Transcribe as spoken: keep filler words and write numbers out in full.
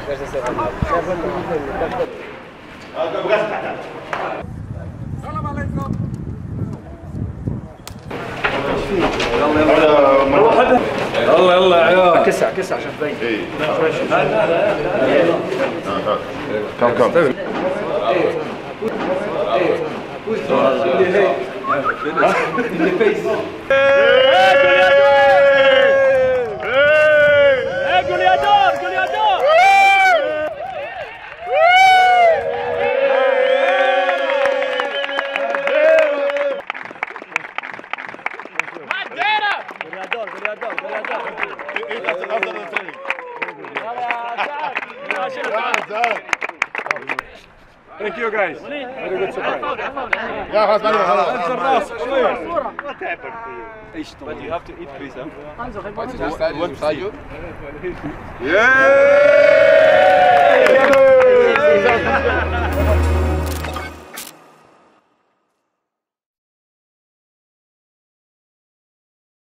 السلام عليكم. يلا يلا يا عيال كسع كسع عشان تبين. كم كم Thank you guys. Very good surprise. يا خلاص خلاص انزل راسك شوية. But you have to eat, please, huh? Yeah!